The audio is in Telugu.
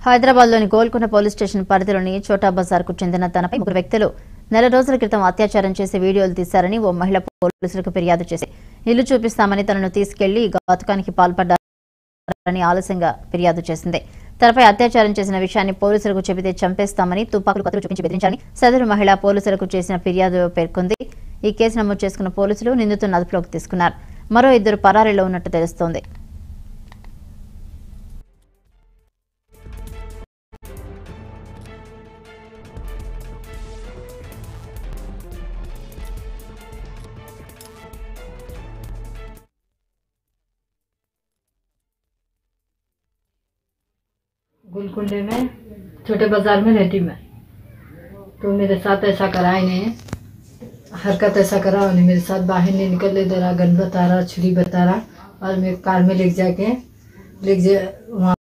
హైదరాబాద్ లోని గోల్కొండ పోలీస్ స్టేషన్ పరిధిలోని చోటా బజార్ కు చెందిన తనపై ముగ్గురు వ్యక్తులు నెల రోజుల క్రితం అత్యాచారం చేసి వీడియోలు తీశారని ఓ మహిళ పోలీసులకు ఫిర్యాదు చేసి ఇల్లు చూపిస్తామని తనను తీసుకెళ్లి ఘాతుకానికి పాల్పడ్డారని ఆలస్యంగా ఫిర్యాదు చేసింది. తనపై అత్యాచారం చేసిన విషయాన్ని పోలీసులకు చెబితే చంపేస్తామని తుపాకులు కత్తులు చూపించి బెదిరించారని సదరు మహిళ పోలీసులకు చేసిన ఫిర్యాదు పేర్కొంది. ఈ కేసు నమోదు చేసుకున్న పోలీసులు నిందితులను అదుపులోకి తీసుకున్నారు. మరో ఇద్దరు పరారీలో ఉన్నట్టు తెలుస్తోంది. गोलकुंडे में छोटे बाजार में रहती मैं, तो मेरे साथ ऐसा करा इन्हें, हरकत ऐसा करा उन्हें मेरे साथ बाहर नहीं निकलने दे रहा, गन बता रहा, छुरी बता रहा और मेरे कार में ले जा वहाँ